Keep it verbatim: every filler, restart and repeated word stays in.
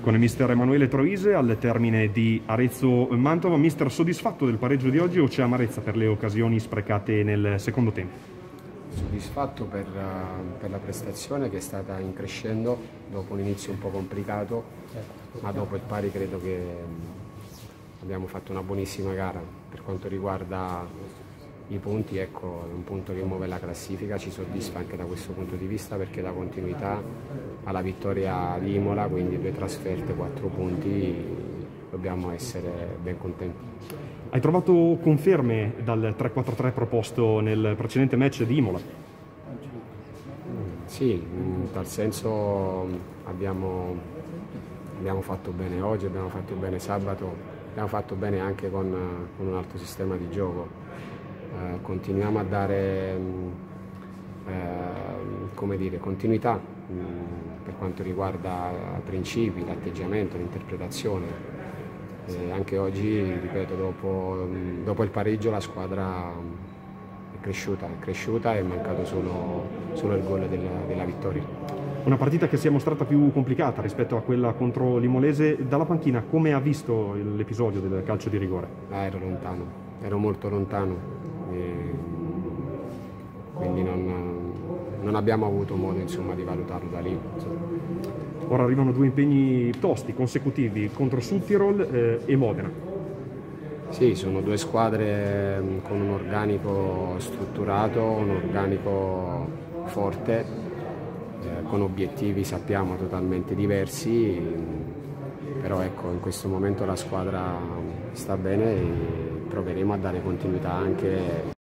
con il mister Emanuele Troise al termine di Arezzo-Mantova. Mister, soddisfatto del pareggio di oggi o c'è amarezza per le occasioni sprecate nel secondo tempo? Soddisfatto per, per la prestazione che è stata in crescendo dopo un inizio un po' complicato, ma dopo il pari credo che abbiamo fatto una buonissima gara. Per quanto riguarda i punti, ecco, è un punto che muove la classifica, ci soddisfa anche da questo punto di vista perché dà continuità alla vittoria di Imola, quindi due trasferte, quattro punti, dobbiamo essere ben contenti. Hai trovato conferme dal tre quattro tre proposto nel precedente match di Imola? Sì, in tal senso abbiamo, abbiamo fatto bene oggi, abbiamo fatto bene sabato, abbiamo fatto bene anche con, con un altro sistema di gioco. Eh, continuiamo a dare eh, come dire, continuità mh, per quanto riguarda i principi, l'atteggiamento, l'interpretazione. E anche oggi, ripeto, dopo, dopo il pareggio la squadra è cresciuta, è cresciuta e è mancato solo, solo il gol della, della vittoria. Una partita che si è mostrata più complicata rispetto a quella contro l'Imolese. Dalla panchina come ha visto l'episodio del calcio di rigore? Ah, ero lontano, ero molto lontano, e quindi non, non abbiamo avuto modo, insomma, di valutarlo da lì. Insomma. Ora arrivano due impegni tosti, consecutivi, contro Südtirol eh, e Modena. Sì, sono due squadre con un organico strutturato, un organico forte, eh, con obiettivi, sappiamo, totalmente diversi, però ecco, in questo momento la squadra sta bene e proveremo a dare continuità anche